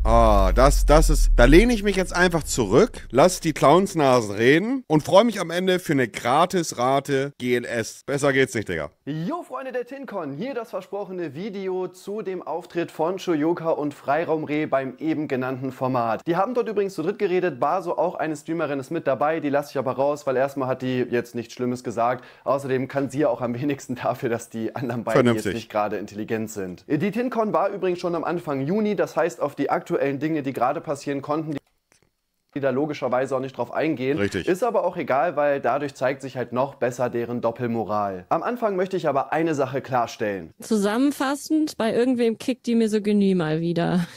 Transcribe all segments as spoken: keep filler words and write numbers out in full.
Ah, das, das ist, da lehne ich mich jetzt einfach zurück, lass die Clownsnasen reden und freue mich am Ende für eine Gratis-Rate G L S. Besser geht's nicht, Digga. Jo, Freunde der TinCon, hier das versprochene Video zu dem Auftritt von Shoyoka und Freiraumreh beim eben genannten Format. Die haben dort übrigens zu dritt geredet, Baso, auch eine Streamerin, ist mit dabei, die lasse ich aber raus, weil erstmal hat die jetzt nichts Schlimmes gesagt. Außerdem kann sie ja auch am wenigsten dafür, dass die anderen beiden Vernünftig. jetzt nicht gerade intelligent sind. Die TinCon war übrigens schon am Anfang Juni, das heißt auf die aktuellen Dinge, die gerade passieren konnten, die die da logischerweise auch nicht drauf eingehen. Richtig. Ist aber auch egal, weil dadurch zeigt sich halt noch besser deren Doppelmoral. Am Anfang möchte ich aber eine Sache klarstellen. Zusammenfassend, bei irgendwem kickt die Misogynie mal wieder.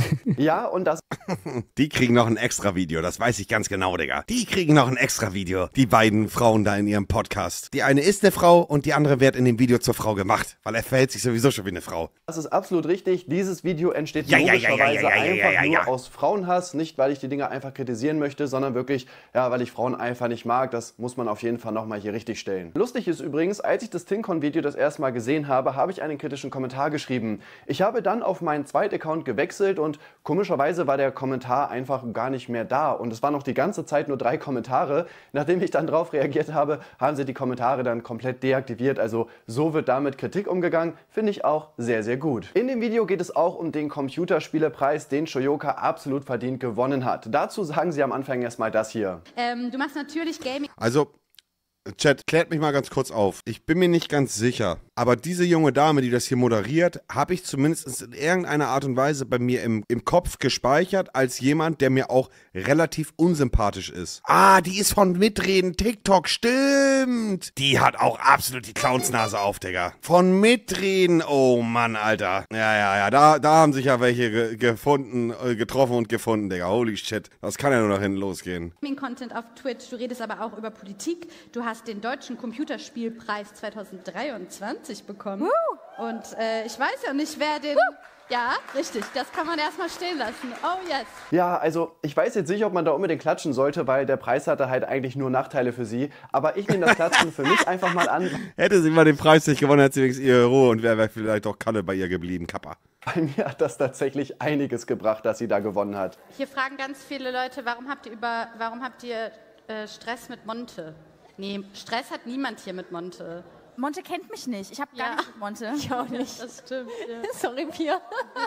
Ja, und das... Die kriegen noch ein extra Video, das weiß ich ganz genau, Digga. Die kriegen noch ein extra Video, die beiden Frauen da in ihrem Podcast. Die eine ist eine Frau und die andere wird in dem Video zur Frau gemacht, weil er verhält sich sowieso schon wie eine Frau. Das ist absolut richtig. Dieses Video entsteht Ja, ja, ja, logischerweise ja, ja, ja, ja, einfach ja, ja. nur aus Frauenhass. Nicht, weil ich die Dinge einfach kritisieren möchte, sondern wirklich, ja, weil ich Frauen einfach nicht mag. Das muss man auf jeden Fall nochmal hier richtig stellen. Lustig ist übrigens, als ich das TinCon-Video das erste Mal gesehen habe, habe ich einen kritischen Kommentar geschrieben. Ich habe dann auf meinen zweiten Account gewechselt und komischerweise war der Kommentar einfach gar nicht mehr da. Und es waren noch die ganze Zeit nur drei Kommentare. Nachdem ich dann darauf reagiert habe, haben sie die Kommentare dann komplett deaktiviert. Also so wird damit Kritik umgegangen. Finde ich auch sehr, sehr gut. In dem Video geht es auch um den Computerspielepreis, den Shoyoka absolut verdient gewonnen hat. Dazu sagen sie am Anfang erstmal das hier. Ähm, du machst natürlich Gaming. Also, Chat, klärt mich mal ganz kurz auf. Ich bin mir nicht ganz sicher, aber diese junge Dame, die das hier moderiert, habe ich zumindest in irgendeiner Art und Weise bei mir im, im Kopf gespeichert als jemand, der mir auch relativ unsympathisch ist. Ah, die ist von Mitreden TikTok, stimmt. Die hat auch absolut die Clownsnase auf, Digga. Von Mitreden, oh Mann, Alter. Ja, ja, ja, da, da haben sich ja welche ge gefunden, äh, getroffen und gefunden, Digga. Holy shit, das kann ja nur nach hinten losgehen. Content auf Twitch, du redest aber auch über Politik. Du hast den Deutschen Computerspielpreis zweitausenddreiundzwanzig bekommen. Woo! Und äh, ich weiß ja nicht, wer den... Woo! Ja, richtig, das kann man erstmal stehen lassen. Oh yes. Ja, also ich weiß jetzt nicht, ob man da unbedingt klatschen sollte, weil der Preis hatte halt eigentlich nur Nachteile für sie. Aber ich nehme das Klatschen für mich einfach mal an. Hätte sie mal den Preis nicht gewonnen, hätte sie wenigstens ihre Ruhe und wäre vielleicht auch Kalle bei ihr geblieben, Kappa. Bei mir hat das tatsächlich einiges gebracht, dass sie da gewonnen hat. Hier fragen ganz viele Leute, warum habt ihr, über, warum habt ihr äh, Stress mit Monte? Nee, Stress hat niemand hier mit Monte. Monte kennt mich nicht. Ich habe gar Ja. nichts mit Monte. Ich auch nicht. Das stimmt. Ja. Sorry, Pia.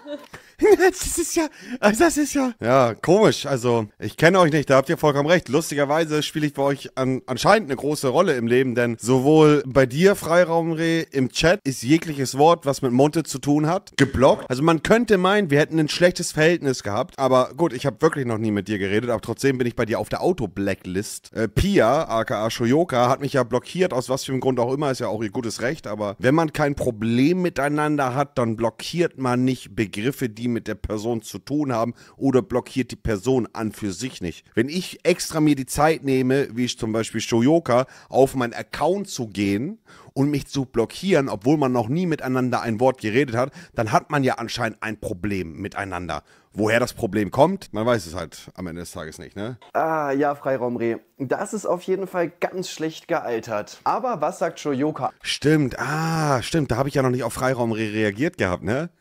Das ist ja, das ist ja, ja, komisch. Also, ich kenne euch nicht, da habt ihr vollkommen recht. Lustigerweise spiele ich bei euch an, anscheinend eine große Rolle im Leben, denn sowohl bei dir, Freiraumreh, im Chat ist jegliches Wort, was mit Monte zu tun hat, geblockt. Also man könnte meinen, wir hätten ein schlechtes Verhältnis gehabt, aber gut, ich habe wirklich noch nie mit dir geredet, aber trotzdem bin ich bei dir auf der Auto-Blacklist. Äh, Pia, aka Shoyoka, hat mich ja blockiert, aus was für einem Grund auch immer, ist ja auch ihr gutes Recht, aber wenn man kein Problem miteinander hat, dann blockiert man nicht Begriffe, die mit der Person zu tun haben oder blockiert die Person an für sich nicht. Wenn ich extra mir die Zeit nehme, wie ich zum Beispiel Shoyoka, auf meinen Account zu gehen und mich zu blockieren, obwohl man noch nie miteinander ein Wort geredet hat, dann hat man ja anscheinend ein Problem miteinander. Woher das Problem kommt, man weiß es halt am Ende des Tages nicht, ne? Ah, ja, Freiraumreh. Das ist auf jeden Fall ganz schlecht gealtert. Aber was sagt Shoyoka? Stimmt, ah, stimmt, da habe ich ja noch nicht auf Freiraumreh reagiert gehabt, ne?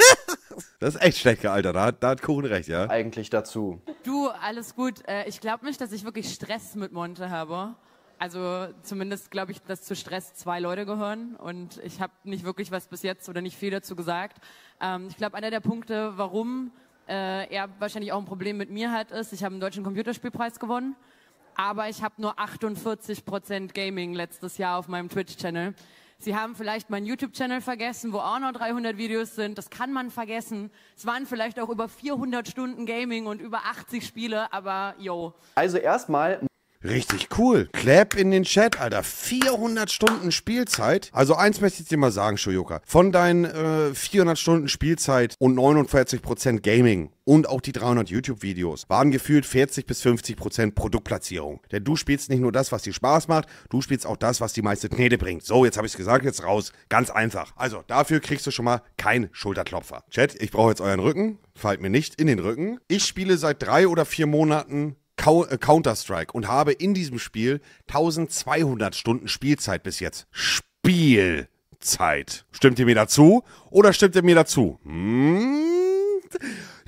Das ist echt schlecht gealtert, da hat, da hat Kuchen recht, ja? Eigentlich dazu. Du, alles gut. Äh, Ich glaube nicht, dass ich wirklich Stress mit Monte habe. Also zumindest glaube ich, dass zu Stress zwei Leute gehören und ich habe nicht wirklich was bis jetzt oder nicht viel dazu gesagt. Ähm, ich glaube, einer der Punkte, warum äh, er wahrscheinlich auch ein Problem mit mir hat, ist, ich habe einen deutschen Computerspielpreis gewonnen, aber ich habe nur achtundvierzig Prozent Gaming letztes Jahr auf meinem Twitch-Channel. Sie haben vielleicht meinen YouTube-Channel vergessen, wo auch noch dreihundert Videos sind. Das kann man vergessen. Es waren vielleicht auch über vierhundert Stunden Gaming und über achtzig Spiele, aber yo. Also erstmal... Richtig cool. Clap in den Chat, Alter. vierhundert Stunden Spielzeit. Also eins möchte ich dir mal sagen, Shoyoka. Von deinen äh, vierhundert Stunden Spielzeit und neunundvierzig Prozent Gaming und auch die dreihundert YouTube-Videos waren gefühlt vierzig bis fünfzig Prozent Produktplatzierung. Denn du spielst nicht nur das, was dir Spaß macht, du spielst auch das, was die meiste Knete bringt. So, jetzt habe ich es gesagt, jetzt raus. Ganz einfach. Also, dafür kriegst du schon mal keinen Schulterklopfer. Chat, ich brauche jetzt euren Rücken. Fallt mir nicht in den Rücken. Ich spiele seit drei oder vier Monaten Counter-Strike und habe in diesem Spiel eintausendzweihundert Stunden Spielzeit bis jetzt. Spielzeit. Stimmt ihr mir dazu oder stimmt ihr mir dazu? Hm?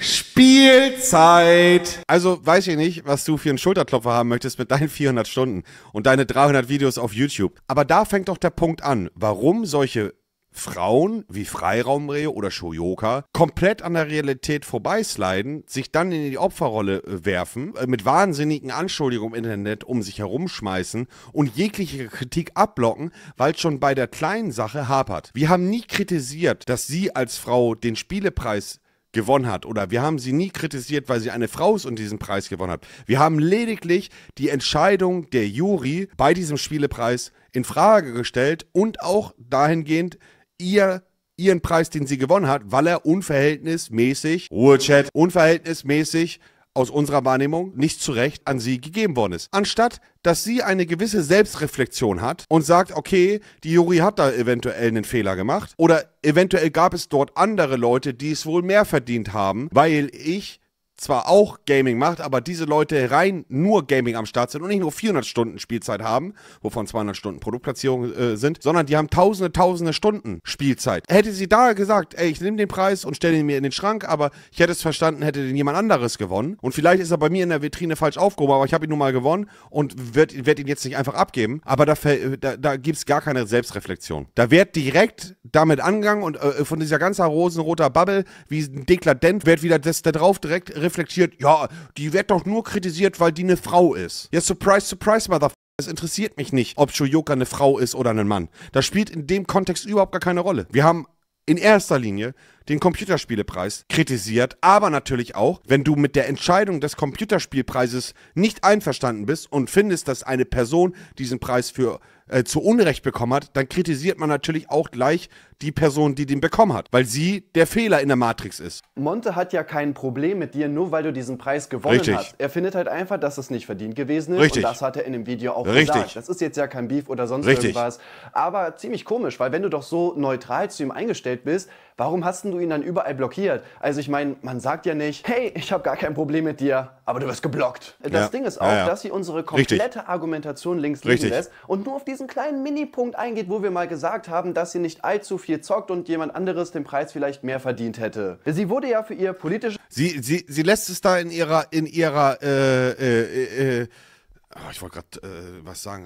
Spielzeit. Also weiß ich nicht, was du für einen Schulterklopfer haben möchtest mit deinen vierhundert Stunden und deine dreihundert Videos auf YouTube. Aber da fängt doch der Punkt an, warum solche Frauen wie Freiraumrehe oder Shoyoka komplett an der Realität vorbeisliden, sich dann in die Opferrolle äh, werfen, äh, mit wahnsinnigen Anschuldigungen im Internet um sich herumschmeißen und jegliche Kritik abblocken, weil es schon bei der kleinen Sache hapert. Wir haben nie kritisiert, dass sie als Frau den Spielepreis gewonnen hat, oder wir haben sie nie kritisiert, weil sie eine Frau ist und diesen Preis gewonnen hat. Wir haben lediglich die Entscheidung der Jury bei diesem Spielepreis in Frage gestellt und auch dahingehend ihr ihren Preis, den sie gewonnen hat, weil er unverhältnismäßig, Ruhechat, unverhältnismäßig aus unserer Wahrnehmung nicht zu Recht an sie gegeben worden ist. Anstatt, dass sie eine gewisse Selbstreflexion hat und sagt, okay, die Jury hat da eventuell einen Fehler gemacht oder eventuell gab es dort andere Leute, die es wohl mehr verdient haben, weil ich zwar auch Gaming macht, aber diese Leute rein nur Gaming am Start sind und nicht nur vierhundert Stunden Spielzeit haben, wovon zweihundert Stunden Produktplatzierung äh, sind, sondern die haben tausende, tausende Stunden Spielzeit. Hätte sie da gesagt, ey, ich nehme den Preis und stelle ihn mir in den Schrank, aber ich hätte es verstanden, hätte den jemand anderes gewonnen und vielleicht ist er bei mir in der Vitrine falsch aufgehoben, aber ich habe ihn nun mal gewonnen und werde werd ihn jetzt nicht einfach abgeben, aber da, da, da gibt es gar keine Selbstreflexion. Da wird direkt damit angegangen und äh, von dieser ganzen rosenroter Bubble, wie ein Dekladent, wird wieder das da drauf direkt reflektiert. reflektiert, ja, die wird doch nur kritisiert, weil die eine Frau ist. Ja, surprise, surprise, motherfucker. Es interessiert mich nicht, ob Shoyoka eine Frau ist oder ein Mann. Das spielt in dem Kontext überhaupt gar keine Rolle. Wir haben in erster Linie den Computerspielepreis kritisiert, aber natürlich auch, wenn du mit der Entscheidung des Computerspielpreises nicht einverstanden bist und findest, dass eine Person diesen Preis für äh, zu Unrecht bekommen hat, dann kritisiert man natürlich auch gleich die Person, die den bekommen hat, weil sie der Fehler in der Matrix ist. Monte hat ja kein Problem mit dir, nur weil du diesen Preis gewonnen Richtig. hast. Er findet halt einfach, dass es nicht verdient gewesen ist. Richtig. Und das hat er in dem Video auch Richtig. gesagt. Das ist jetzt ja kein Beef oder sonst Richtig. irgendwas. Aber ziemlich komisch, weil wenn du doch so neutral zu ihm eingestellt bist, warum hast du ihn dann überall blockiert? Also ich meine, man sagt ja nicht, hey, ich habe gar kein Problem mit dir, aber du wirst geblockt. Das Ja. Ding ist auch, Ja, ja. dass sie unsere komplette Richtig. Argumentation links liegen Richtig. lässt und nur auf diesen kleinen Mini-Punkt eingeht, wo wir mal gesagt haben, dass sie nicht allzu viel zockt und jemand anderes den Preis vielleicht mehr verdient hätte. Sie wurde ja für ihr politisches... Sie, sie, sie lässt es da in ihrer, in ihrer, äh, äh, äh, oh, ich wollte gerade äh, was sagen.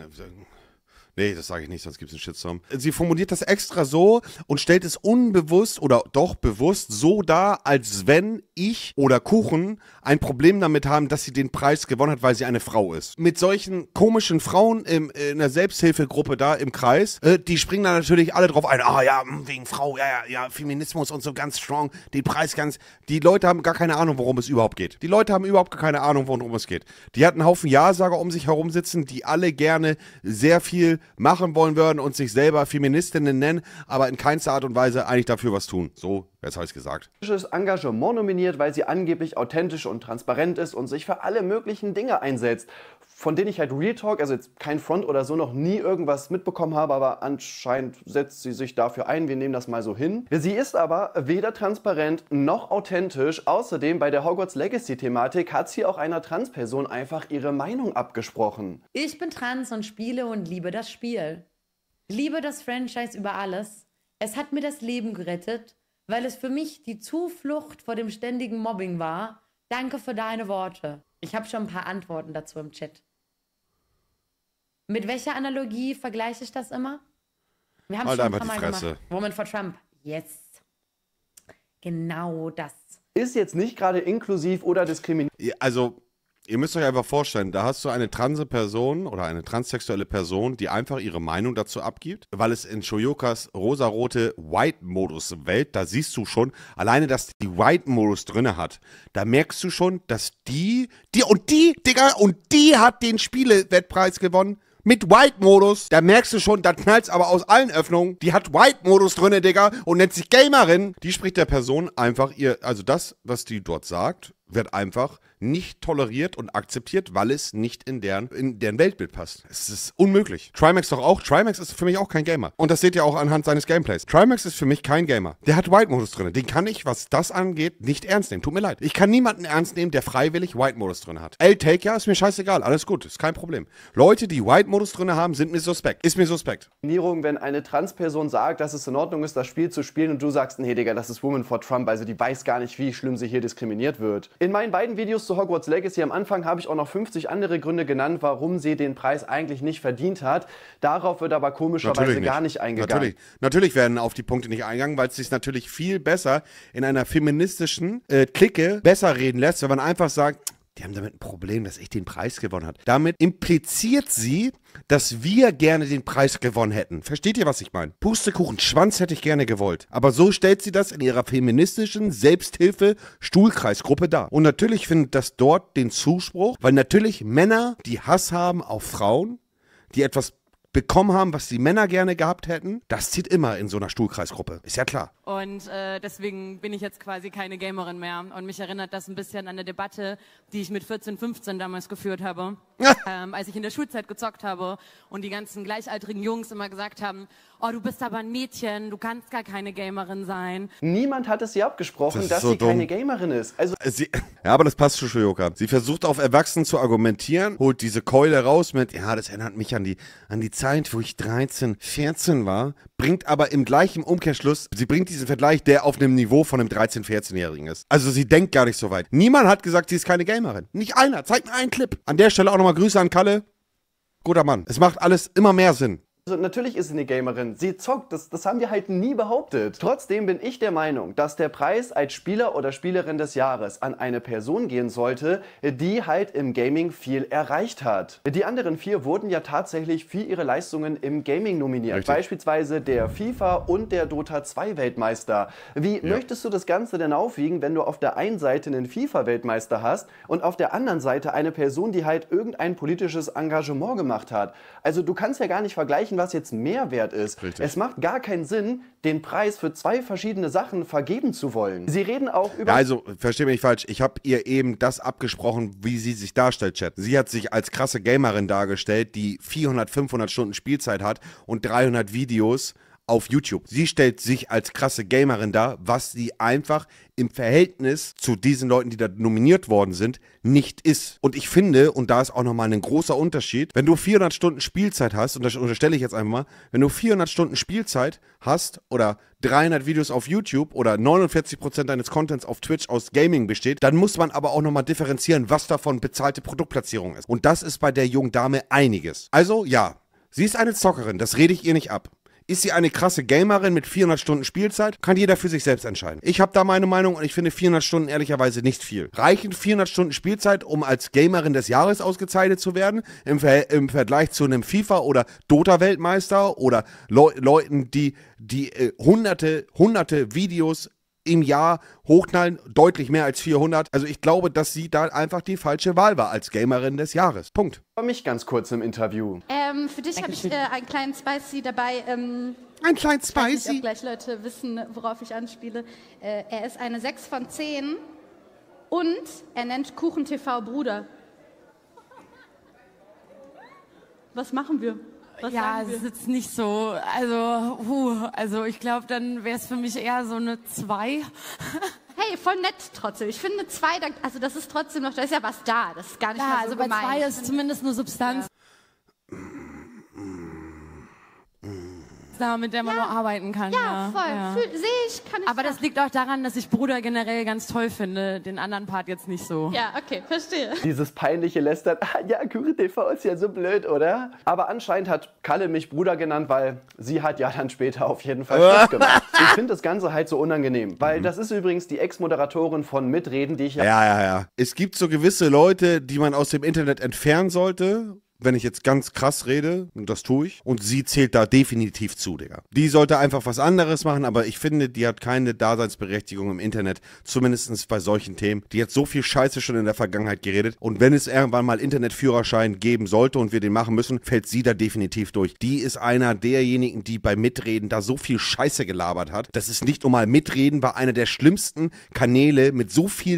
Nee, das sage ich nicht, sonst gibt es einen Shitstorm. Sie formuliert das extra so und stellt es unbewusst oder doch bewusst so dar, als wenn ich oder Kuchen ein Problem damit haben, dass sie den Preis gewonnen hat, weil sie eine Frau ist. Mit solchen komischen Frauen im, in der Selbsthilfegruppe da im Kreis, äh, die springen da natürlich alle drauf ein. Ah ja, wegen Frau, ja, ja, ja, Feminismus und so ganz strong, den Preis ganz... Die Leute haben gar keine Ahnung, worum es überhaupt geht. Die Leute haben überhaupt keine Ahnung, worum es geht. Die hatten einen Haufen Ja-Sager um sich herum sitzen, die alle gerne sehr viel machen wollen würden und sich selber Feministinnen nennen, aber in keinster Art und Weise eigentlich dafür was tun. So, jetzt habe ich es gesagt. Engagement nominiert, weil sie angeblich authentisch und transparent ist und sich für alle möglichen Dinge einsetzt, von denen ich halt Real Talk, also jetzt kein Front oder so, noch nie irgendwas mitbekommen habe, aber anscheinend setzt sie sich dafür ein, wir nehmen das mal so hin. Sie ist aber weder transparent noch authentisch, außerdem bei der Hogwarts Legacy-Thematik hat sie auch einer Transperson einfach ihre Meinung abgesprochen. Ich bin trans und spiele und liebe das Spiel. Liebe das Franchise über alles. Es hat mir das Leben gerettet, weil es für mich die Zuflucht vor dem ständigen Mobbing war. Danke für deine Worte. Ich habe schon ein paar Antworten dazu im Chat. Mit welcher Analogie vergleiche ich das immer? Wir haben Halt schon einfach ein paar die Mal Fresse. gemacht. Woman for Trump. Yes. Genau das. Ist jetzt nicht gerade inklusiv oder diskriminierend. Ja, also, ihr müsst euch einfach vorstellen, da hast du eine transe Person oder eine transsexuelle Person, die einfach ihre Meinung dazu abgibt, weil es in Shoyokas rosarote White-Modus-Welt, da siehst du schon, alleine, dass die White-Modus drinne hat, da merkst du schon, dass die, die und die, Digga, und die hat den Spielewettpreis gewonnen. Mit White-Modus, da merkst du schon, da knallt's aber aus allen Öffnungen. Die hat White-Modus drinne, Digga, und nennt sich Gamerin. Die spricht der Person einfach ihr, also das, was die dort sagt, wird einfach nicht toleriert und akzeptiert, weil es nicht in deren, in deren Weltbild passt. Es ist unmöglich. Trimax doch auch. Trimax ist für mich auch kein Gamer. Und das seht ihr auch anhand seines Gameplays. Trimax ist für mich kein Gamer. Der hat White-Modus drin. Den kann ich, was das angeht, nicht ernst nehmen. Tut mir leid. Ich kann niemanden ernst nehmen, der freiwillig White-Modus drin hat. L-Take, ja, ist mir scheißegal. Alles gut. Ist kein Problem. Leute, die White-Modus drin haben, sind mir suspekt. Ist mir suspekt. Wenn eine Transperson sagt, dass es in Ordnung ist, das Spiel zu spielen und du sagst, nee, Digga, das ist Woman for Trump, also die weiß gar nicht, wie schlimm sie hier diskriminiert wird. In meinen beiden Videos zu Hogwarts Legacy am Anfang habe ich auch noch fünfzig andere Gründe genannt, warum sie den Preis eigentlich nicht verdient hat. Darauf wird aber komischerweise gar nicht eingegangen. Natürlich, natürlich werden auf die Punkte nicht eingegangen, weil es sich natürlich viel besser in einer feministischen äh, Clique besser reden lässt, wenn man einfach sagt, die haben damit ein Problem, dass ich den Preis gewonnen habe. Damit impliziert sie, dass wir gerne den Preis gewonnen hätten. Versteht ihr, was ich meine? Pustekuchen, Schwanz hätte ich gerne gewollt. Aber so stellt sie das in ihrer feministischen Selbsthilfe-Stuhlkreisgruppe dar. Und natürlich findet das dort den Zuspruch, weil natürlich Männer, die Hass haben auf Frauen, die etwas bekommen haben, was die Männer gerne gehabt hätten, das zieht immer in so einer Stuhlkreisgruppe. Ist ja klar. Und äh, deswegen bin ich jetzt quasi keine Gamerin mehr. Und mich erinnert das ein bisschen an eine Debatte, die ich mit vierzehn, fünfzehn damals geführt habe, ähm, als ich in der Schulzeit gezockt habe und die ganzen gleichaltrigen Jungs immer gesagt haben, oh, du bist aber ein Mädchen, du kannst gar keine Gamerin sein. Niemand hat es ihr abgesprochen, Das ist dass so sie dumm. keine Gamerin ist. Also Sie, ja, aber das passt schon, Shoyoka. Sie versucht auf Erwachsenen zu argumentieren, holt diese Keule raus mit, ja, das erinnert mich an die, an die Zeit, wo ich dreizehn, vierzehn war, bringt aber im gleichen Umkehrschluss, sie bringt diesen Vergleich, der auf einem Niveau von einem dreizehn-, vierzehnjährigen ist. Also sie denkt gar nicht so weit. Niemand hat gesagt, sie ist keine Gamerin. Nicht einer. Zeig mir einen Clip. An der Stelle auch nochmal Grüße an Kalle. Guter Mann. Es macht alles immer mehr Sinn. Also natürlich ist sie eine Gamerin, sie zockt, das, das haben wir halt nie behauptet. Trotzdem bin ich der Meinung, dass der Preis als Spieler oder Spielerin des Jahres an eine Person gehen sollte, die halt im Gaming viel erreicht hat. Die anderen vier wurden ja tatsächlich für ihre Leistungen im Gaming nominiert. Richtig. Beispielsweise der FIFA und der Dota zwei Weltmeister. Wie Ja. möchtest du das Ganze denn aufwiegen, wenn du auf der einen Seite einen FIFA-Weltmeister hast und auf der anderen Seite eine Person, die halt irgendein politisches Engagement gemacht hat? Also du kannst ja gar nicht vergleichen, was jetzt Mehrwert ist. Richtig. Es macht gar keinen Sinn, den Preis für zwei verschiedene Sachen vergeben zu wollen. Sie reden auch über... Ja, also, versteh mich nicht falsch, ich habe ihr eben das abgesprochen, wie sie sich darstellt, Chat. Sie hat sich als krasse Gamerin dargestellt, die vierhundert, fünfhundert Stunden Spielzeit hat und dreihundert Videos auf YouTube. Sie stellt sich als krasse Gamerin dar, was sie einfach im Verhältnis zu diesen Leuten, die da nominiert worden sind, nicht ist. Und ich finde, und da ist auch nochmal ein großer Unterschied, wenn du vierhundert Stunden Spielzeit hast, und das unterstelle ich jetzt einfach mal, wenn du vierhundert Stunden Spielzeit hast oder dreihundert Videos auf YouTube oder neunundvierzig Prozent deines Contents auf Twitch aus Gaming besteht, dann muss man aber auch nochmal differenzieren, was davon bezahlte Produktplatzierung ist. Und das ist bei der jungen Dame einiges. Also ja, sie ist eine Zockerin, das rede ich ihr nicht ab. Ist sie eine krasse Gamerin mit vierhundert Stunden Spielzeit? Kann jeder für sich selbst entscheiden. Ich habe da meine Meinung und ich finde vierhundert Stunden ehrlicherweise nicht viel. Reichen vierhundert Stunden Spielzeit, um als Gamerin des Jahres ausgezeichnet zu werden? Im, Ver im Vergleich zu einem FIFA- oder Dota-Weltmeister oder Leu Leuten, die, die äh, hunderte, hunderte Videos im Jahr hochknallen, deutlich mehr als vierhundert. Also ich glaube, dass sie da einfach die falsche Wahl war als Gamerin des Jahres. Punkt. mich ganz kurz im Interview. Ähm, für dich habe ich äh, einen kleinen Spicy dabei. Ähm, Ein kleinen ich weiß nicht, Spicy. ob gleich Leute wissen, worauf ich anspiele. Äh, er ist eine sechs von zehn und er nennt Kuchen T V Bruder. Was machen wir? Was Ja, sagen es wir? ist jetzt nicht so, also, huh, also ich glaube, dann wäre es für mich eher so eine zwei. Hey, voll nett trotzdem. Ich finde zwei, da- also das ist trotzdem noch, da ist ja was da. Das ist gar nicht Ja, mal so also bei gemein. zwei Ich ist finde- zumindest eine Substanz da, mit der man nur arbeiten kann. Ja, Ja, voll. ja. Fühl- Sehe ich, kann ich Aber das sagen. liegt auch daran, dass ich Bruder generell ganz toll finde, den anderen Part jetzt nicht so. Ja, okay, verstehe. Dieses peinliche Lästern, ah, ja, Kuchen T V ist ja so blöd, oder? Aber anscheinend hat Kalle mich Bruder genannt, weil sie hat ja dann später auf jeden Fall Schluss gemacht. Ich finde das Ganze halt so unangenehm, weil das ist übrigens die Ex-Moderatorin von Mitreden, die ich ja Ja, ja, ja. Es gibt so gewisse Leute, die man aus dem Internet entfernen sollte, wenn ich jetzt ganz krass rede, und das tue ich, und sie zählt da definitiv zu, Digga. Die sollte einfach was anderes machen, aber ich finde, die hat keine Daseinsberechtigung im Internet, zumindest bei solchen Themen. Die hat so viel Scheiße schon in der Vergangenheit geredet und wenn es irgendwann mal Internetführerschein geben sollte und wir den machen müssen, fällt sie da definitiv durch. Die ist einer derjenigen, die bei Mitreden da so viel Scheiße gelabert hat. Das ist nicht normal. Mitreden war einer der schlimmsten Kanäle mit so vielen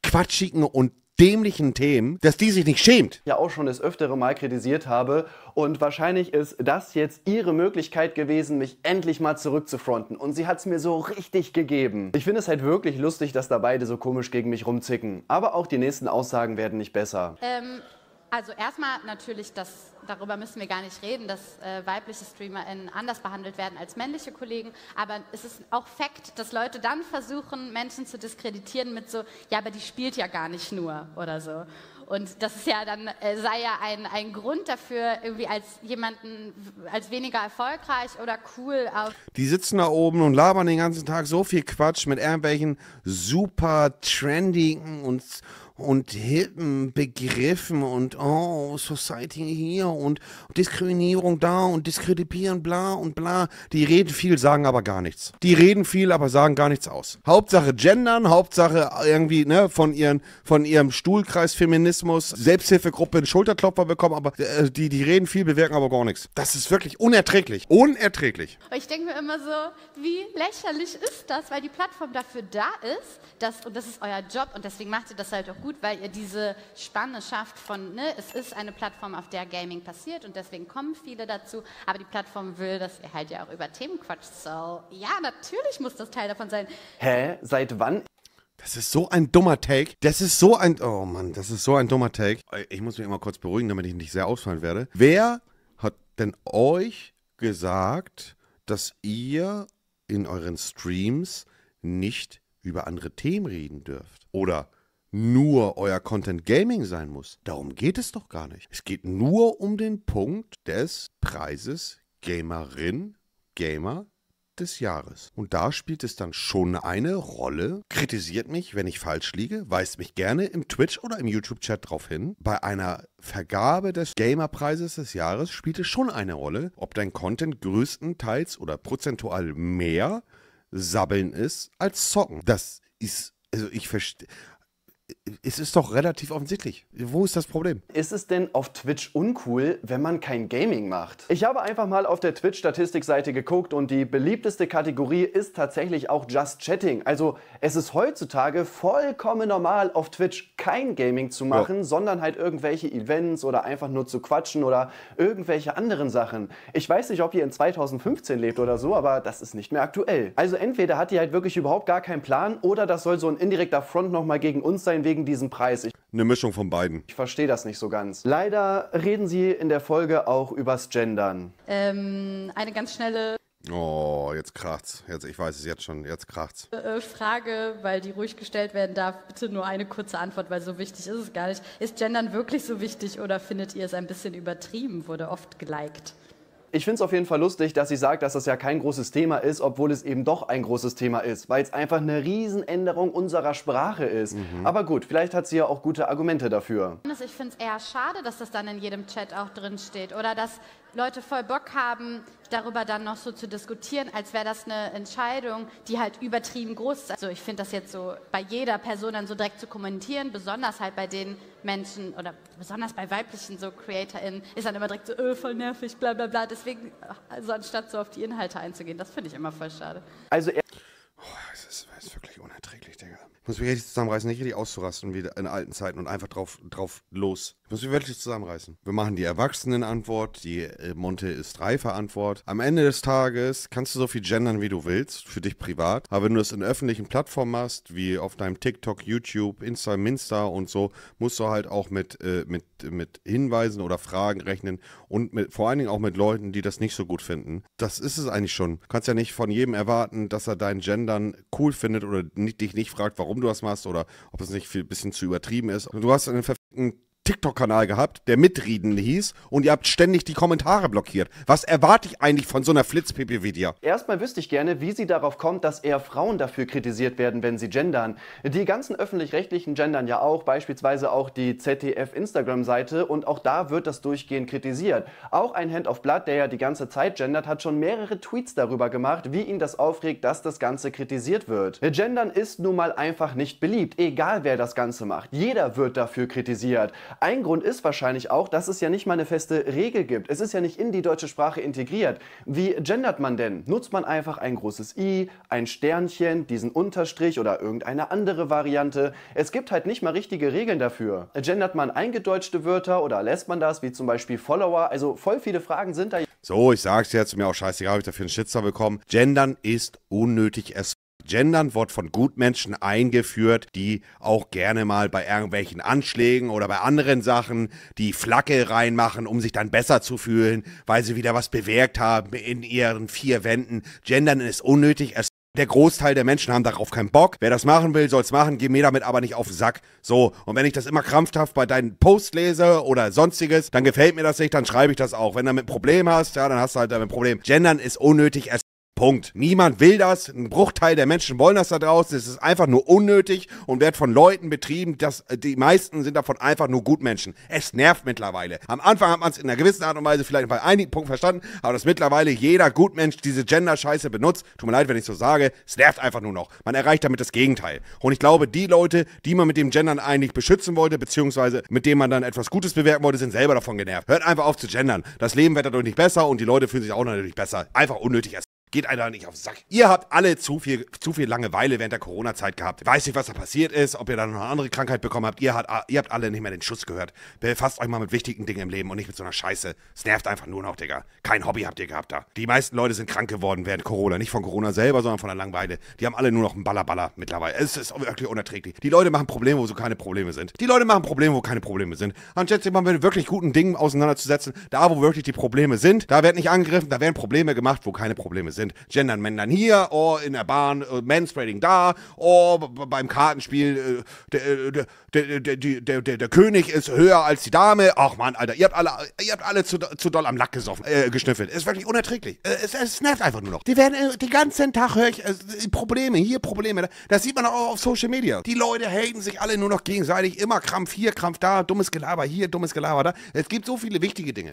quatschigen und dämlichen Themen, dass die sich nicht schämt. Ja auch schon das öftere Mal kritisiert habe und wahrscheinlich ist das jetzt ihre Möglichkeit gewesen, mich endlich mal zurückzufronten und sie hat es mir so richtig gegeben. Ich finde es halt wirklich lustig, dass da beide so komisch gegen mich rumzicken, aber auch die nächsten Aussagen werden nicht besser. Ähm, also erstmal natürlich, dass, darüber müssen wir gar nicht reden, dass äh, weibliche StreamerInnen anders behandelt werden als männliche Kollegen, aber es ist auch Fakt, dass Leute dann versuchen, Menschen zu diskreditieren mit so, ja, aber die spielt ja gar nicht nur oder so. Und das ist ja dann, äh, sei ja ein, ein Grund dafür, irgendwie als jemanden, als weniger erfolgreich oder cool auf... Die sitzen da oben und labern den ganzen Tag so viel Quatsch mit irgendwelchen super trendigen und, und hippen Begriffen und oh, Society hier und Diskriminierung da und diskreditieren bla und bla. Die reden viel, sagen aber gar nichts. Die reden viel, aber sagen gar nichts aus. Hauptsache gendern, Hauptsache irgendwie ne, von, ihren, von ihrem Stuhlkreis Feminismus, Selbsthilfegruppe einen Schulterklopfer bekommen, aber äh, die, die reden viel, bewirken aber gar nichts. Das ist wirklich unerträglich. Unerträglich. Ich denke mir immer so, wie lächerlich ist das, weil die Plattform dafür da ist, dass, und das ist euer Job und deswegen macht ihr das halt auch gut, weil ihr diese Spanne schafft von, ne, es ist eine Plattform, auf der Gaming passiert und deswegen kommen viele dazu, aber die Plattform will, dass ihr halt ja auch über Themen quatscht. So, ja, natürlich muss das Teil davon sein. Hä? Seit wann? Das ist so ein dummer Take. Das ist so ein... Oh Mann, das ist so ein dummer Take. Ich muss mich immer kurz beruhigen, damit ich nicht sehr ausfallen werde. Wer hat denn euch gesagt, dass ihr in euren Streams nicht über andere Themen reden dürft? Oder nur euer Content Gaming sein muss? Darum geht es doch gar nicht. Es geht nur um den Punkt des Preises Gamerin, Gamer des Jahres. Und da spielt es dann schon eine Rolle. Kritisiert mich, wenn ich falsch liege, weist mich gerne im Twitch oder im YouTube-Chat drauf hin. Bei einer Vergabe des Gamerpreises des Jahres spielt es schon eine Rolle, ob dein Content größtenteils oder prozentual mehr Sabbeln ist als Zocken. Das ist, also ich verstehe... Es ist doch relativ offensichtlich. Wo ist das Problem? Ist es denn auf Twitch uncool, wenn man kein Gaming macht? Ich habe einfach mal auf der Twitch-Statistikseite geguckt und die beliebteste Kategorie ist tatsächlich auch Just Chatting. Also es ist heutzutage vollkommen normal, auf Twitch kein Gaming zu machen, ja, sondern halt irgendwelche Events oder einfach nur zu quatschen oder irgendwelche anderen Sachen. Ich weiß nicht, ob ihr in zweitausendfünfzehn lebt oder so, aber das ist nicht mehr aktuell. Also entweder hat die halt wirklich überhaupt gar keinen Plan oder das soll so ein indirekter Front nochmal gegen uns sein, wegen diesem Preis. Ich, Eine Mischung von beiden. Ich verstehe das nicht so ganz. Leider reden sie in der Folge auch übers Gendern. Ähm, eine ganz schnelle Oh, jetzt kracht's. Jetzt, ich weiß es jetzt schon, jetzt kracht's. äh, Frage, weil die ruhig gestellt werden darf. Bitte nur eine kurze Antwort, weil so wichtig ist es gar nicht. Ist Gendern wirklich so wichtig oder findet ihr es ein bisschen übertrieben? Wurde oft geliked. Ich finde es auf jeden Fall lustig, dass sie sagt, dass das ja kein großes Thema ist, obwohl es eben doch ein großes Thema ist, weil es einfach eine Riesenänderung unserer Sprache ist. Mhm. Aber gut, vielleicht hat sie ja auch gute Argumente dafür. Ich finde es eher schade, dass das dann in jedem Chat auch drin steht oder dass Leute voll Bock haben, darüber dann noch so zu diskutieren, als wäre das eine Entscheidung, die halt übertrieben groß ist. Also ich finde das jetzt so bei jeder Person dann so direkt zu kommentieren, besonders halt bei den Menschen oder besonders bei weiblichen so CreatorInnen, ist dann immer direkt so, öh, voll nervig, bla bla bla. Deswegen, also anstatt so auf die Inhalte einzugehen, das finde ich immer voll schade. Also er oh, es ist, es ist wirklich unerträglich, Digga. Ich muss mich richtig zusammenreißen, nicht richtig auszurasten wie in alten Zeiten und einfach drauf, drauf los. Ich muss mich wirklich zusammenreißen. Wir machen die Erwachsenen-Antwort, die äh, Monte ist reifer Antwort. Am Ende des Tages kannst du so viel gendern, wie du willst, für dich privat. Aber wenn du es in öffentlichen Plattformen machst, wie auf deinem TikTok, YouTube, Insta, Minsta und so, musst du halt auch mit, äh, mit, mit Hinweisen oder Fragen rechnen und mit, vor allen Dingen auch mit Leuten, die das nicht so gut finden. Das ist es eigentlich schon. Du kannst ja nicht von jedem erwarten, dass er dein Gendern cool findet oder nicht, dich nicht fragt, warum du das machst oder ob es nicht ein bisschen zu übertrieben ist. Du hast einen verfickten TikTok-Kanal gehabt, der Mitreden hieß und ihr habt ständig die Kommentare blockiert. Was erwarte ich eigentlich von so einer Flitzpipi wie dir? Erstmal wüsste ich gerne, wie sie darauf kommt, dass eher Frauen dafür kritisiert werden, wenn sie gendern. Die ganzen öffentlich-rechtlichen gendern ja auch, beispielsweise auch die Z D F-Instagram-Seite und auch da wird das durchgehend kritisiert. Auch ein Hand of Blood, der ja die ganze Zeit gendert, hat schon mehrere Tweets darüber gemacht, wie ihn das aufregt, dass das Ganze kritisiert wird. Gendern ist nun mal einfach nicht beliebt, egal wer das Ganze macht. Jeder wird dafür kritisiert. Ein Grund ist wahrscheinlich auch, dass es ja nicht mal eine feste Regel gibt. Es ist ja nicht in die deutsche Sprache integriert. Wie gendert man denn? Nutzt man einfach ein großes I, ein Sternchen, diesen Unterstrich oder irgendeine andere Variante? Es gibt halt nicht mal richtige Regeln dafür. Gendert man eingedeutschte Wörter oder lässt man das, wie zum Beispiel Follower? Also voll viele Fragen sind da. So, ich sag's jetzt, mir auch scheißegal, habe ich dafür einen Shitstorm bekommen. Gendern ist unnötig as Gendern wird von Gutmenschen eingeführt, die auch gerne mal bei irgendwelchen Anschlägen oder bei anderen Sachen die Flagge reinmachen, um sich dann besser zu fühlen, weil sie wieder was bewirkt haben in ihren vier Wänden. Gendern ist unnötig. Es Der Großteil der Menschen haben darauf keinen Bock. Wer das machen will, soll's machen. Geh mir damit aber nicht auf den Sack. So, und wenn ich das immer krampfhaft bei deinen Posts lese oder sonstiges, dann gefällt mir das nicht, dann schreibe ich das auch. Wenn du damit ein Problem hast, ja, dann hast du halt damit ein Problem. Gendern ist unnötig. Es Punkt. Niemand will das. Ein Bruchteil der Menschen wollen das da draußen. Es ist einfach nur unnötig und wird von Leuten betrieben. Das, die meisten sind davon einfach nur Gutmenschen. Es nervt mittlerweile. Am Anfang hat man es in einer gewissen Art und Weise vielleicht bei einigen Punkten verstanden, aber dass mittlerweile jeder Gutmensch diese Gender-Scheiße benutzt. Tut mir leid, wenn ich so sage. Es nervt einfach nur noch. Man erreicht damit das Gegenteil. Und ich glaube, die Leute, die man mit dem Gendern eigentlich beschützen wollte, beziehungsweise mit dem man dann etwas Gutes bewirken wollte, sind selber davon genervt. Hört einfach auf zu gendern. Das Leben wird dadurch nicht besser und die Leute fühlen sich auch natürlich besser. Einfach unnötig. Geht einer nicht auf den Sack. Ihr habt alle zu viel, zu viel Langeweile während der Corona-Zeit gehabt. Ich weiß nicht, was da passiert ist, ob ihr dann noch eine andere Krankheit bekommen habt. Ihr, hat, ihr habt alle nicht mehr den Schuss gehört. Befasst euch mal mit wichtigen Dingen im Leben und nicht mit so einer Scheiße. Es nervt einfach nur noch, Digga. Kein Hobby habt ihr gehabt da. Die meisten Leute sind krank geworden während Corona. Nicht von Corona selber, sondern von der Langeweile. Die haben alle nur noch einen Ballerballer mittlerweile. Es ist wirklich unerträglich. Die Leute machen Probleme, wo so keine Probleme sind. Die Leute machen Probleme, wo keine Probleme sind. Anstatt sich mal mit wirklich guten Dingen auseinanderzusetzen, da wo wirklich die Probleme sind, da wird nicht angegriffen, da werden Probleme gemacht, wo keine Probleme sind. Gendern Männern hier, oh, in der Bahn, uh, Manspreading da, oh, beim Kartenspiel, äh, der, der, der, der, der, der, der König ist höher als die Dame. Ach man, Alter, ihr habt alle, ihr habt alle zu, zu doll am Lack gesoffen, äh, geschnüffelt. Ist wirklich unerträglich. Äh, es, es nervt einfach nur noch. Die werden äh, den ganzen Tag, höre ich, äh, Probleme, hier Probleme. Das sieht man auch auf Social Media. Die Leute haten sich alle nur noch gegenseitig. Immer Krampf hier, Krampf da, dummes Gelaber hier, dummes Gelaber da. Es gibt so viele wichtige Dinge.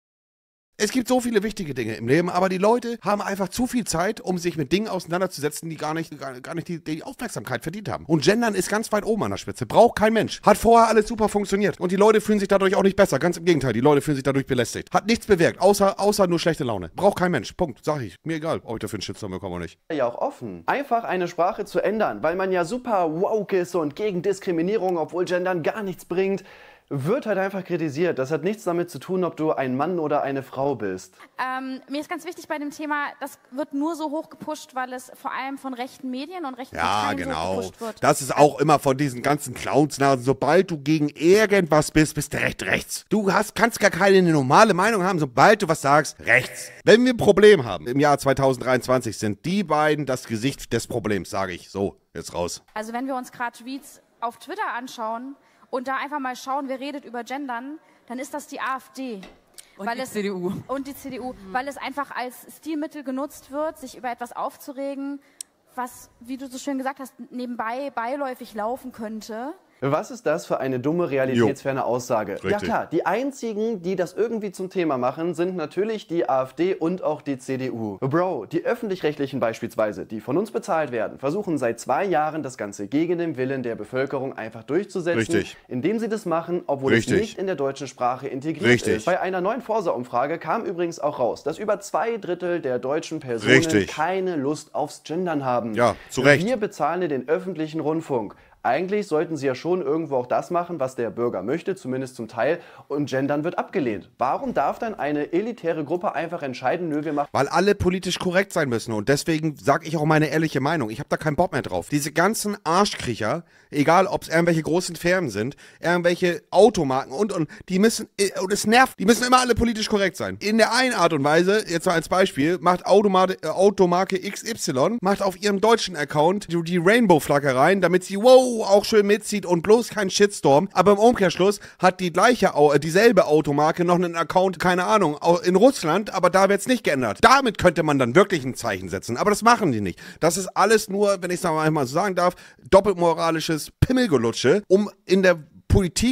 Es gibt so viele wichtige Dinge im Leben, aber die Leute haben einfach zu viel Zeit, um sich mit Dingen auseinanderzusetzen, die gar nicht, gar, gar nicht die, die Aufmerksamkeit verdient haben. Und Gendern ist ganz weit oben an der Spitze. Braucht kein Mensch. Hat vorher alles super funktioniert. Und die Leute fühlen sich dadurch auch nicht besser. Ganz im Gegenteil. Die Leute fühlen sich dadurch belästigt. Hat nichts bewirkt, außer, außer nur schlechte Laune. Braucht kein Mensch. Punkt. Sag ich. Mir egal, ob ich dafür einen Shitstorm bekomme oder nicht. Ja auch offen. Einfach eine Sprache zu ändern, weil man ja super woke ist und gegen Diskriminierung, obwohl Gendern gar nichts bringt, wird halt einfach kritisiert. Das hat nichts damit zu tun, ob du ein Mann oder eine Frau bist. Ähm, mir ist ganz wichtig bei dem Thema, das wird nur so hoch gepusht, weil es vor allem von rechten Medien und rechten Ja, Parteien genau. so gepusht wird. Das ist auch immer von diesen ganzen Clownsnasen. Sobald du gegen irgendwas bist, bist du recht rechts. Du hast, kannst gar keine normale Meinung haben, sobald du was sagst, rechts. Wenn wir ein Problem haben im Jahr zweitausenddreiundzwanzig, sind die beiden das Gesicht des Problems, sage ich. So, jetzt raus. Also wenn wir uns gerade Tweets auf Twitter anschauen und da einfach mal schauen, wer redet über Gendern, dann ist das die AfD. Und weil die es, C D U. Und die C D U, mhm. weil es einfach als Stilmittel genutzt wird, sich über etwas aufzuregen, was, wie du so schön gesagt hast, nebenbei beiläufig laufen könnte. Was ist das für eine dumme, realitätsferne Aussage? Richtig. Ja klar, die einzigen, die das irgendwie zum Thema machen, sind natürlich die AfD und auch die C D U. Bro, die Öffentlich-Rechtlichen beispielsweise, die von uns bezahlt werden, versuchen seit zwei Jahren das Ganze gegen den Willen der Bevölkerung einfach durchzusetzen, Richtig. indem sie das machen, obwohl Richtig. es nicht in der deutschen Sprache integriert Richtig. ist. Bei einer neuen Forsa-Umfrage kam übrigens auch raus, dass über zwei Drittel der deutschen Personen Richtig. keine Lust aufs Gendern haben. Ja, zu Recht. Wir bezahlen den öffentlichen Rundfunk. Eigentlich sollten sie ja schon irgendwo auch das machen, was der Bürger möchte, zumindest zum Teil, und Gendern wird abgelehnt. Warum darf dann eine elitäre Gruppe einfach entscheiden, nö, wir machen... Weil alle politisch korrekt sein müssen und deswegen sage ich auch meine ehrliche Meinung. Ich habe da keinen Bock mehr drauf. Diese ganzen Arschkriecher, egal ob es irgendwelche großen Firmen sind, irgendwelche Automarken und und, die müssen, und es nervt, die müssen immer alle politisch korrekt sein. In der einen Art und Weise, jetzt mal als Beispiel, macht Automate, äh, Automarke X Y, macht auf ihrem deutschen Account die, die Rainbow-Flagge rein, damit sie, wow, auch schön mitzieht und bloß kein Shitstorm. Aber im Umkehrschluss hat die gleiche, äh, dieselbe Automarke noch einen Account, keine Ahnung, in Russland, aber da wird's nicht geändert. Damit könnte man dann wirklich ein Zeichen setzen, aber das machen die nicht. Das ist alles nur, wenn ich es mal so sagen darf, doppelmoralisches Pimmelgelutsche, um in der Politik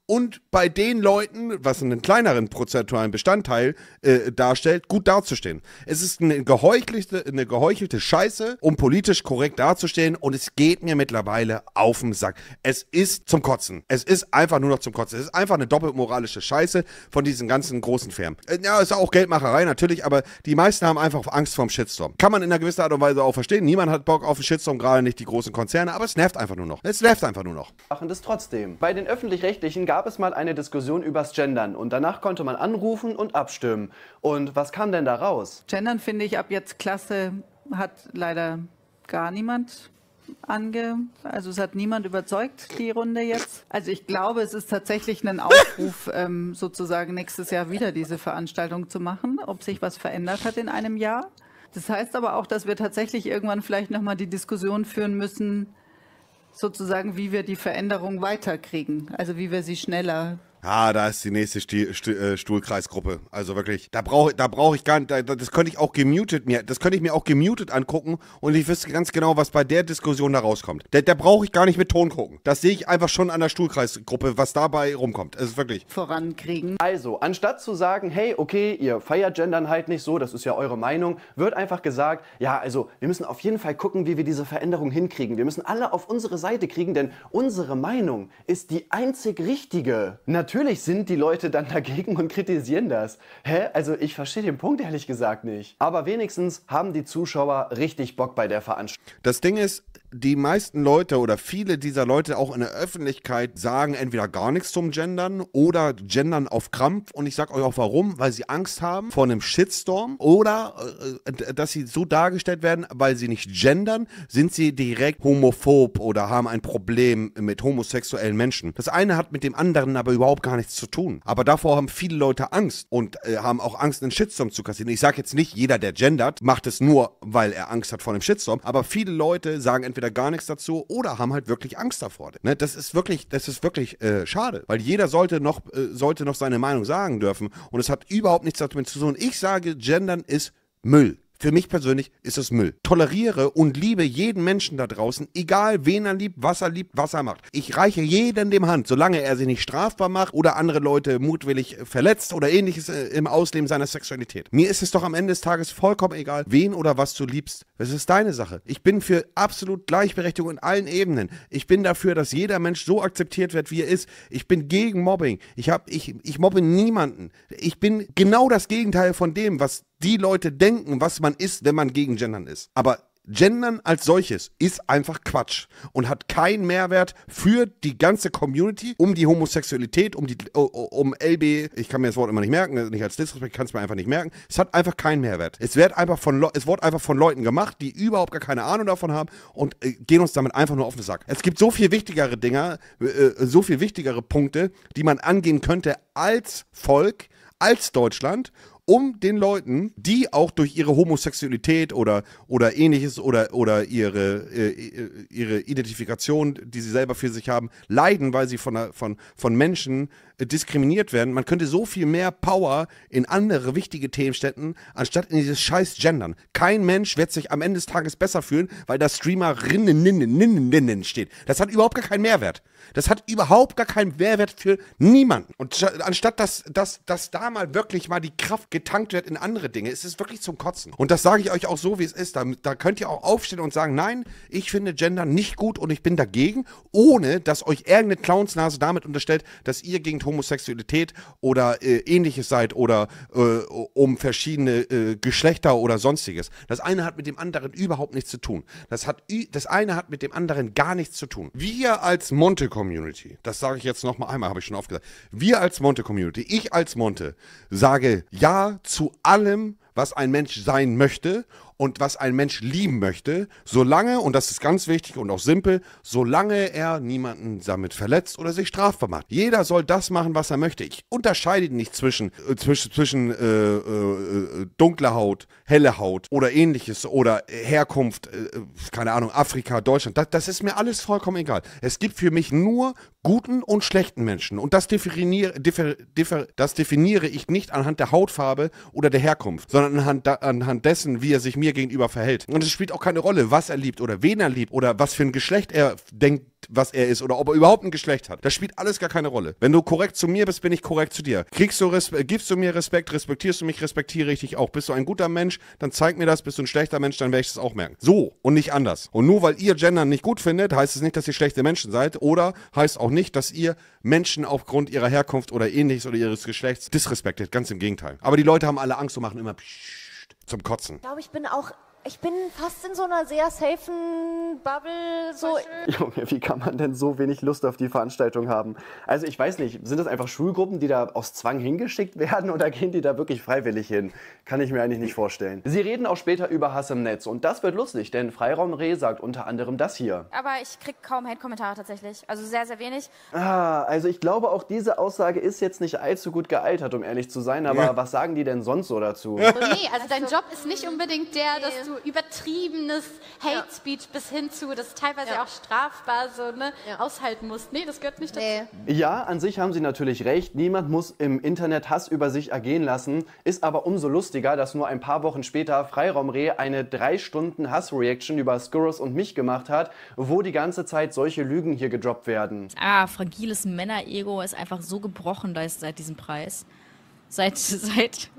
und bei den Leuten, was einen kleineren prozentualen Bestandteil äh, darstellt, gut dazustehen. Es ist eine geheuchelte, eine geheuchelte Scheiße, um politisch korrekt dazustehen und es geht mir mittlerweile auf den Sack. Es ist zum Kotzen. Es ist einfach nur noch zum Kotzen. Es ist einfach eine doppelmoralische Scheiße von diesen ganzen großen Firmen. Äh, ja, ist auch Geldmacherei natürlich, aber die meisten haben einfach Angst vorm Shitstorm. Kann man in einer gewissen Art und Weise auch verstehen. Niemand hat Bock auf einen Shitstorm, gerade nicht die großen Konzerne, aber es nervt einfach nur noch. Es nervt einfach nur noch. Machen das trotzdem. Bei den Öffentlich-Rechtlichen gab es mal eine Diskussion übers Gendern und danach konnte man anrufen und abstimmen. Und was kam denn da raus? Gendern finde ich ab jetzt klasse, hat leider gar niemand ange... Also es hat niemand überzeugt, die Runde jetzt. Also ich glaube, es ist tatsächlich ein Aufruf, ähm, sozusagen nächstes Jahr wieder diese Veranstaltung zu machen, ob sich was verändert hat in einem Jahr. Das heißt aber auch, dass wir tatsächlich irgendwann vielleicht nochmal die Diskussion führen müssen, sozusagen, wie wir die Veränderung weiterkriegen, also wie wir sie schneller... Ah, da ist die nächste Sti Sti äh, Stuhlkreisgruppe. Also wirklich, da brauche da brauch ich gar nicht, da, das könnte ich auch gemutet mir, das könnte ich mir auch gemutet angucken und ich wüsste ganz genau, was bei der Diskussion da rauskommt. Da, da brauche ich gar nicht mit Ton gucken. Das sehe ich einfach schon an der Stuhlkreisgruppe, was dabei rumkommt. Es ist wirklich... vorankriegen. Also, anstatt zu sagen, hey, okay, ihr feiert Gendern halt nicht so, das ist ja eure Meinung, wird einfach gesagt, ja, also, wir müssen auf jeden Fall gucken, wie wir diese Veränderung hinkriegen. Wir müssen alle auf unsere Seite kriegen, denn unsere Meinung ist die einzig richtige. Natürlich sind die Leute dann dagegen und kritisieren das. Hä? Also ich verstehe den Punkt ehrlich gesagt nicht. Aber wenigstens haben die Zuschauer richtig Bock bei der Veranstaltung. Das Ding ist, die meisten Leute oder viele dieser Leute auch in der Öffentlichkeit sagen entweder gar nichts zum Gendern oder gendern auf Krampf. Und ich sag euch auch warum, weil sie Angst haben vor einem Shitstorm oder äh, dass sie so dargestellt werden, weil sie nicht gendern, sind sie direkt homophob oder haben ein Problem mit homosexuellen Menschen. Das eine hat mit dem anderen aber überhaupt gar nichts zu tun. Aber davor haben viele Leute Angst und äh, haben auch Angst, einen Shitstorm zu kassieren. Ich sage jetzt nicht, jeder, der gendert, macht es nur, weil er Angst hat vor einem Shitstorm, aber viele Leute sagen entweder gar nichts dazu oder haben halt wirklich Angst davor. Ne? Das ist wirklich, das ist wirklich äh, schade, weil jeder sollte noch, äh, sollte noch seine Meinung sagen dürfen und es hat überhaupt nichts damit zu tun. Ich sage, gendern ist Müll. Für mich persönlich ist es Müll. Toleriere und liebe jeden Menschen da draußen, egal wen er liebt, was er liebt, was er macht. Ich reiche jedem dem Hand, solange er sich nicht strafbar macht oder andere Leute mutwillig verletzt oder ähnliches im Ausleben seiner Sexualität. Mir ist es doch am Ende des Tages vollkommen egal, wen oder was du liebst. Das ist deine Sache. Ich bin für absolut Gleichberechtigung in allen Ebenen. Ich bin dafür, dass jeder Mensch so akzeptiert wird, wie er ist. Ich bin gegen Mobbing. Ich, hab, ich, ich mobbe niemanden. Ich bin genau das Gegenteil von dem, was die Leute denken, was man ist, wenn man gegen Gendern ist. Aber Gendern als solches ist einfach Quatsch und hat keinen Mehrwert für die ganze Community, um die Homosexualität, um die um L B, ich kann mir das Wort immer nicht merken, nicht als Disrespekt, kann es mir einfach nicht merken. Es hat einfach keinen Mehrwert. Es wird einfach von es wird einfach von Leuten gemacht, die überhaupt gar keine Ahnung davon haben und äh, gehen uns damit einfach nur auf den Sack. Es gibt so viel wichtigere Dinger, äh, so viel wichtigere Punkte, die man angehen könnte als Volk, als Deutschland, um den Leuten, die auch durch ihre Homosexualität oder, oder ähnliches oder, oder ihre, äh, ihre Identifikation, die sie selber für sich haben, leiden, weil sie von, von, von Menschen äh, diskriminiert werden. Man könnte so viel mehr Power in andere wichtige Themen stecken, anstatt in dieses scheiß Gendern. Kein Mensch wird sich am Ende des Tages besser fühlen, weil da Streamerinnen steht. Das hat überhaupt gar keinen Mehrwert. Das hat überhaupt gar keinen Mehrwert für niemanden. Und anstatt dass, dass, dass da mal wirklich mal die Kraft getankt wird in andere Dinge, ist es wirklich zum Kotzen. Und das sage ich euch auch so, wie es ist. Da, da könnt ihr auch aufstehen und sagen, nein, ich finde Gender nicht gut und ich bin dagegen, ohne dass euch irgendeine Clownsnase damit unterstellt, dass ihr gegen Homosexualität oder äh, ähnliches seid oder äh, um verschiedene äh, Geschlechter oder sonstiges. Das eine hat mit dem anderen überhaupt nichts zu tun. Das, hat, das eine hat mit dem anderen gar nichts zu tun. Wir als Monte-Community, das sage ich jetzt nochmal einmal, habe ich schon oft gesagt, wir als Monte-Community, ich als Monte, sage ja zu allem, was ein Mensch sein möchte und was ein Mensch lieben möchte, solange, und das ist ganz wichtig und auch simpel, solange er niemanden damit verletzt oder sich strafbar macht. Jeder soll das machen, was er möchte. Ich unterscheide nicht zwischen, äh, zwischen, zwischen äh, äh, dunkler Haut, helle Haut oder ähnliches oder Herkunft, äh, keine Ahnung, Afrika, Deutschland. Das, das ist mir alles vollkommen egal. Es gibt für mich nur guten und schlechten Menschen und das definiere, differ, differ, das definiere ich nicht anhand der Hautfarbe oder der Herkunft, sondern anhand, anhand dessen, wie er sich mir gegenüber verhält. Und es spielt auch keine Rolle, was er liebt oder wen er liebt oder was für ein Geschlecht er denkt, was er ist oder ob er überhaupt ein Geschlecht hat. Das spielt alles gar keine Rolle. Wenn du korrekt zu mir bist, bin ich korrekt zu dir. Kriegst du Respe- gibst du mir Respekt, respektierst du mich, respektiere ich dich auch. Bist du ein guter Mensch, dann zeig mir das. Bist du ein schlechter Mensch, dann werde ich das auch merken. So und nicht anders. Und nur weil ihr Gendern nicht gut findet, heißt es nicht, dass ihr schlechte Menschen seid oder heißt auch nicht, dass ihr Menschen aufgrund ihrer Herkunft oder ähnliches oder ihres Geschlechts disrespektiert. Ganz im Gegenteil. Aber die Leute haben alle Angst und machen immer pssst zum Kotzen. Ich glaube, ich bin auch, ich bin fast in so einer sehr safen Bubble, so. Junge, wie kann man denn so wenig Lust auf die Veranstaltung haben? Also ich weiß nicht, sind das einfach Schulgruppen, die da aus Zwang hingeschickt werden oder gehen die da wirklich freiwillig hin? Kann ich mir eigentlich nicht vorstellen. Sie reden auch später über Hass im Netz und das wird lustig, denn Freiraum Reh sagt unter anderem das hier. Aber ich krieg kaum Hate-Kommentare tatsächlich. Also sehr, sehr wenig. Ah, also ich glaube auch diese Aussage ist jetzt nicht allzu gut gealtert, um ehrlich zu sein, aber ja. Was sagen die denn sonst so dazu? Nee, also dein Job ist nicht unbedingt der, dass du übertriebenes Hate Speech bis hin zu, das ist teilweise ja. auch strafbar, so, ne, ja. aushalten musst. Nee, das gehört nicht dazu. Nee. Ja, an sich haben sie natürlich recht. Niemand muss im Internet Hass über sich ergehen lassen. Ist aber umso lustiger, dass nur ein paar Wochen später Freiraum Reh eine drei Stunden Hass-Reaction über Skurrus und mich gemacht hat, wo die ganze Zeit solche Lügen hier gedroppt werden. Ah, fragiles Männer-Ego ist einfach so gebrochen da ist seit diesem Preis. Seit, seit,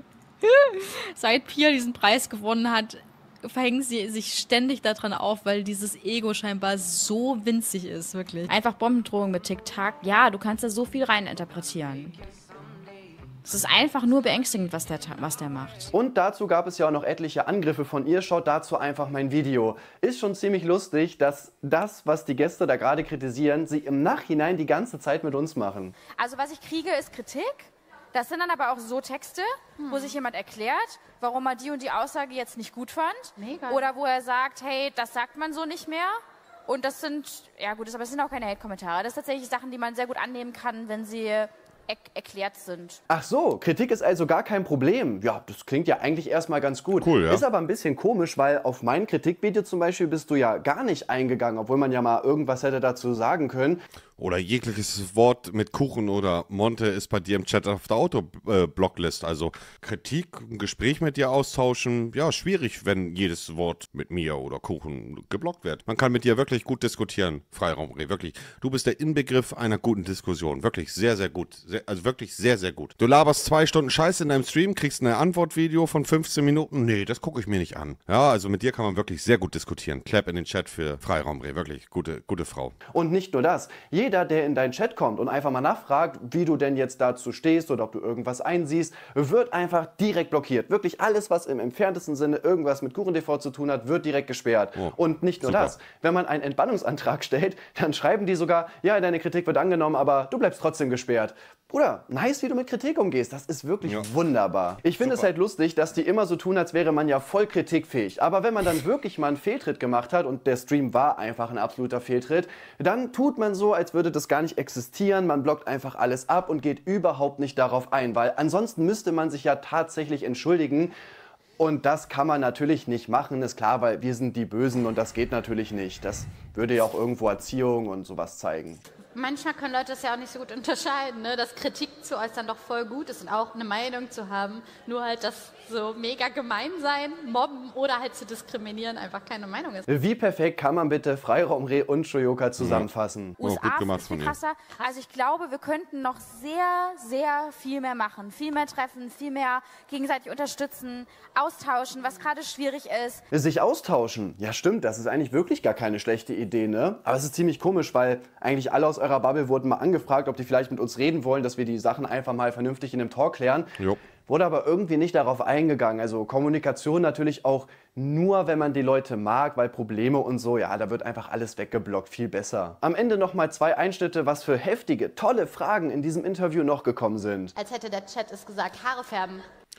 seit Pia diesen Preis gewonnen hat, verhängen sie sich ständig daran auf, weil dieses Ego scheinbar so winzig ist, wirklich. Einfach Bombendrohung mit TikTok. Ja, du kannst da so viel reininterpretieren. Es ist einfach nur beängstigend, was der, was der macht. Und dazu gab es ja auch noch etliche Angriffe von ihr. Schaut dazu einfach mein Video. Ist schon ziemlich lustig, dass das, was die Gäste da gerade kritisieren, sie im Nachhinein die ganze Zeit mit uns machen. Also was ich kriege, ist Kritik. Das sind dann aber auch so Texte, hm. wo sich jemand erklärt, warum er die und die Aussage jetzt nicht gut fand. Mega. Oder wo er sagt, hey, das sagt man so nicht mehr. Und das sind, ja gut, aber das sind auch keine Hate-Kommentare. Das sind tatsächlich Sachen, die man sehr gut annehmen kann, wenn sie er erklärt sind. Ach so, Kritik ist also gar kein Problem. Ja, das klingt ja eigentlich erstmal ganz gut. Cool, ja. Ist aber ein bisschen komisch, weil auf mein Kritikvideo zum Beispiel bist du ja gar nicht eingegangen, obwohl man ja mal irgendwas hätte dazu sagen können. Oder jegliches Wort mit Kuchen oder Monte ist bei dir im Chat auf der Autoblocklist. Also Kritik, ein Gespräch mit dir austauschen, ja, schwierig, wenn jedes Wort mit mir oder Kuchen geblockt wird. Man kann mit dir wirklich gut diskutieren, Freiraum Reh, wirklich. Du bist der Inbegriff einer guten Diskussion, wirklich sehr, sehr gut. Sehr, also wirklich sehr, sehr gut. Du laberst zwei Stunden Scheiße in deinem Stream, kriegst ein Antwortvideo von fünfzehn Minuten. Nee, das gucke ich mir nicht an. Ja, also mit dir kann man wirklich sehr gut diskutieren. Clap in den Chat für Freiraum Reh, wirklich gute, gute Frau. Und nicht nur das. Jeder, der in deinen Chat kommt und einfach mal nachfragt, wie du denn jetzt dazu stehst oder ob du irgendwas einsiehst, wird einfach direkt blockiert. Wirklich alles, was im entferntesten Sinne irgendwas mit KuchenTV zu tun hat, wird direkt gesperrt. Oh, und nicht nur super. Das. Wenn man einen Entbannungsantrag stellt, dann schreiben die sogar, ja, deine Kritik wird angenommen, aber du bleibst trotzdem gesperrt. Bruder, nice, wie du mit Kritik umgehst. Das ist wirklich ja. wunderbar. Ich finde es halt lustig, dass die immer so tun, als wäre man ja voll kritikfähig. Aber wenn man dann wirklich mal einen Fehltritt gemacht hat und der Stream war einfach ein absoluter Fehltritt, dann tut man so, als würde das gar nicht existieren. Man blockt einfach alles ab und geht überhaupt nicht darauf ein, weil ansonsten müsste man sich ja tatsächlich entschuldigen. Und das kann man natürlich nicht machen, ist klar, weil wir sind die Bösen und das geht natürlich nicht. Das würde ja auch irgendwo Erziehung und sowas zeigen. Manchmal können Leute das ja auch nicht so gut unterscheiden, ne? Dass Kritik zu äußern doch voll gut ist und auch eine Meinung zu haben. Nur halt, dass so mega gemein sein, mobben oder halt zu diskriminieren einfach keine Meinung ist. Wie perfekt kann man bitte Freiraum Reh und Shoyoka zusammenfassen? U S A oh, gut gemacht ist viel krasser. Also ich glaube, wir könnten noch sehr, sehr viel mehr machen. Viel mehr treffen, viel mehr gegenseitig unterstützen, austauschen, was gerade schwierig ist. Sich austauschen? Ja stimmt, das ist eigentlich wirklich gar keine schlechte Idee, ne? Aber es ist ziemlich komisch, weil eigentlich alle aus eurer Bubble wurden mal angefragt, ob die vielleicht mit uns reden wollen, dass wir die Sachen einfach mal vernünftig in einem Talk klären. Jo. Wurde aber irgendwie nicht darauf eingegangen. Also Kommunikation natürlich auch nur, wenn man die Leute mag, weil Probleme und so, ja, da wird einfach alles weggeblockt, viel besser. Am Ende nochmal zwei Einschnitte, was für heftige, tolle Fragen in diesem Interview noch gekommen sind. Als hätte der Chat es gesagt, Haare färben.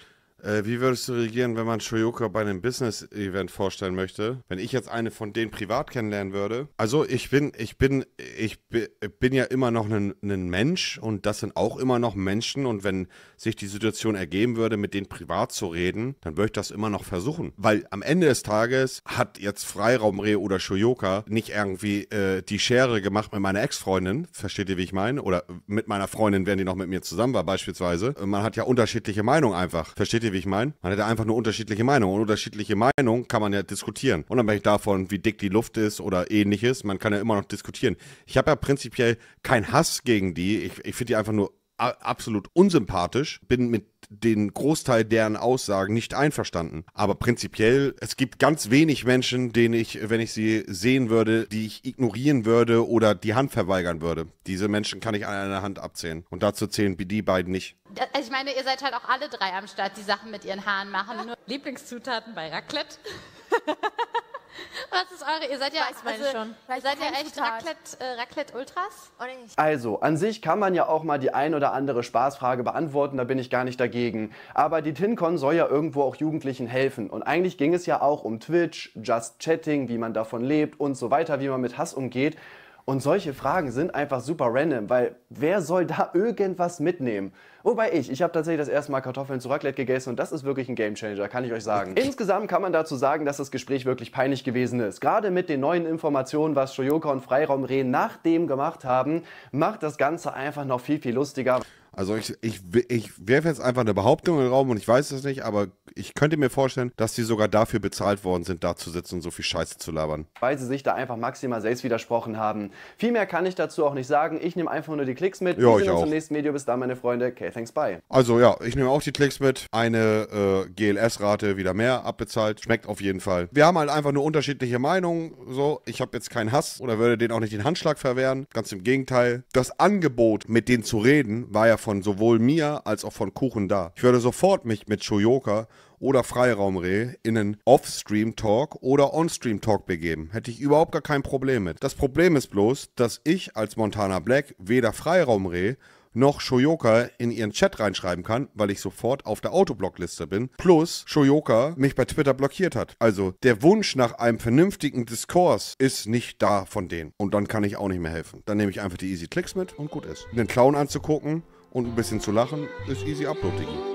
Äh, wie würdest du reagieren, wenn man Shoyoka bei einem Business-Event vorstellen möchte? Wenn ich jetzt eine von denen privat kennenlernen würde? Also ich bin, ich bin, ich bin ja immer noch ein, ein Mensch und das sind auch immer noch Menschen und wenn sich die Situation ergeben würde, mit denen privat zu reden, dann würde ich das immer noch versuchen. Weil am Ende des Tages hat jetzt Freiraum Reh oder Shoyoka nicht irgendwie äh, die Schere gemacht mit meiner Ex-Freundin, versteht ihr, wie ich meine? Oder mit meiner Freundin, wenn die noch mit mir zusammen war beispielsweise. Man hat ja unterschiedliche Meinungen einfach, versteht ihr, ihr, wie ich meine? Man hätte einfach nur unterschiedliche Meinungen. Und unterschiedliche Meinungen kann man ja diskutieren. Unabhängig davon, wie dick die Luft ist oder ähnliches. Man kann ja immer noch diskutieren. Ich habe ja prinzipiell keinen Hass gegen die. Ich, ich finde die einfach nur absolut unsympathisch, bin mit den Großteil deren Aussagen nicht einverstanden. Aber prinzipiell, es gibt ganz wenig Menschen, denen ich, wenn ich sie sehen würde, die ich ignorieren würde oder die Hand verweigern würde. Diese Menschen kann ich an einer Hand abzählen. Und dazu zählen die beiden nicht. Also ich meine, ihr seid halt auch alle drei am Start, die Sachen mit ihren Haaren machen. Nur Lieblingszutaten bei Raclette. Was ist eure? Ihr seid ja, also, schon. Ihr seid ja echt Raclette, äh, Raclette Ultras? Also, an sich kann man ja auch mal die ein oder andere Spaßfrage beantworten, da bin ich gar nicht dagegen. Aber die TinCon soll ja irgendwo auch Jugendlichen helfen. Und eigentlich ging es ja auch um Twitch, Just Chatting, wie man davon lebt und so weiter, wie man mit Hass umgeht. Und solche Fragen sind einfach super random, weil wer soll da irgendwas mitnehmen? Wobei ich, ich habe tatsächlich das erste Mal Kartoffeln zu Raclette gegessen und das ist wirklich ein Gamechanger, kann ich euch sagen. Insgesamt kann man dazu sagen, dass das Gespräch wirklich peinlich gewesen ist. Gerade mit den neuen Informationen, was Shoyoka und Freiraum Reh nach dem gemacht haben, macht das Ganze einfach noch viel, viel lustiger. Also ich, ich, ich werfe jetzt einfach eine Behauptung in den Raum und ich weiß es nicht, aber ich könnte mir vorstellen, dass die sogar dafür bezahlt worden sind, da zu sitzen und so viel Scheiße zu labern. Weil sie sich da einfach maximal selbst widersprochen haben. Viel mehr kann ich dazu auch nicht sagen. Ich nehme einfach nur die Klicks mit. Ja, Wir sehen ich uns auch. im nächsten Video. Bis dann, meine Freunde. Okay, thanks, bye. Also ja, ich nehme auch die Klicks mit. Eine äh, G L S-Rate wieder mehr abbezahlt. Schmeckt auf jeden Fall. Wir haben halt einfach nur unterschiedliche Meinungen. So, ich habe jetzt keinen Hass oder würde denen auch nicht den Handschlag verwehren. Ganz im Gegenteil. Das Angebot, mit denen zu reden, war ja von sowohl mir als auch von Kuchen da. Ich würde sofort mich mit Shoyoka oder Freiraumreh in einen Off-Stream-Talk oder On-Stream-Talk begeben. Hätte ich überhaupt gar kein Problem mit. Das Problem ist bloß, dass ich als Montana Black weder Freiraumreh noch Shoyoka in ihren Chat reinschreiben kann, weil ich sofort auf der Autoblockliste bin. Plus Shoyoka mich bei Twitter blockiert hat. Also der Wunsch nach einem vernünftigen Diskurs ist nicht da von denen. Und dann kann ich auch nicht mehr helfen. Dann nehme ich einfach die Easy Clicks mit und gut ist. Den Clown anzugucken und ein bisschen zu lachen ist easy upload, Digi.